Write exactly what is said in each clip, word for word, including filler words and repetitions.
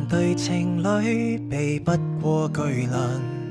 對情侶避不過巨輪，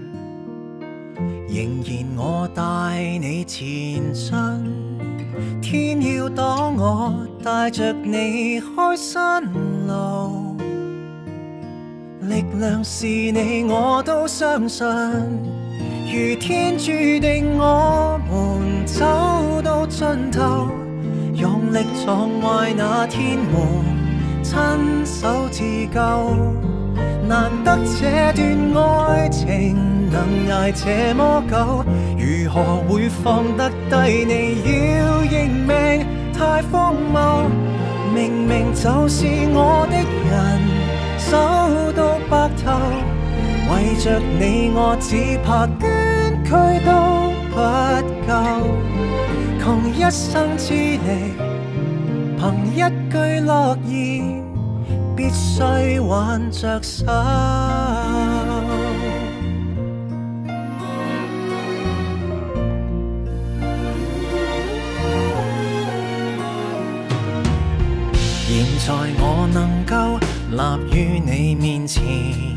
仍然我帶你前進。天要擋我，帶着你開新路，力量是你我都相信。如天注定我們走到盡頭，用力撞壞那天門，親手自救。難得這段愛情能捱這麼久，如何會放得低你要認命，太荒謬。明明就是我的人，走到白頭，為着你我只怕捐軀都不夠，窮一生之力，憑一句諾言必須挽着手。現在我能夠立於你面前，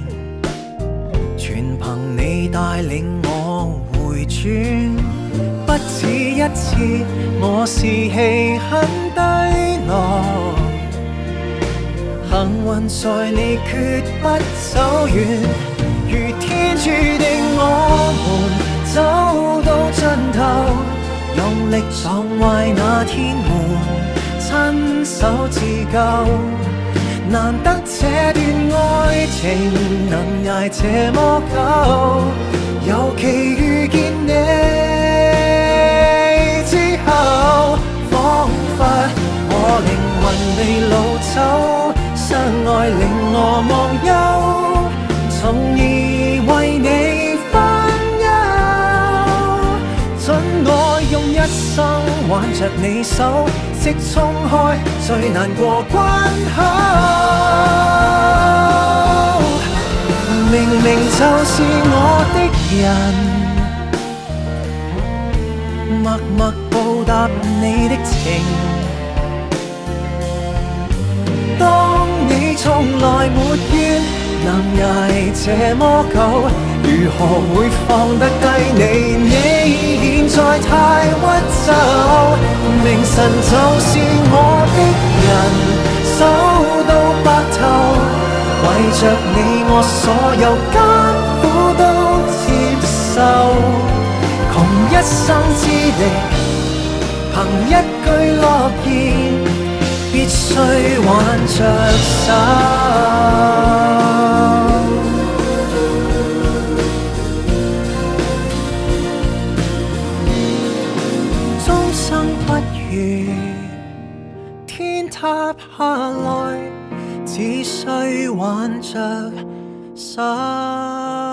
全憑你帶領我回轉。不止一次我士氣很低落，幸運在你決不走遠。如天注定我們走到盡頭，用力撞壞那天門，親手自救。難得這段愛情能捱這麼久，尤其遇見你之後，彷彿我靈魂被擄走，相愛令我忘憂，從而為你分憂。准我用一生挽着你手，即衝開最難過關口。明明就是我的人，默默報答你的情。當你從來沒怨，能捱這麼久，如何會放得低你？你現在太屈就，明晨就是我的人，走到白頭，為着你我所有艱苦都接受，窮一生之力，憑一句諾言必須挽着手。終生不如天塌下來，只需挽着手。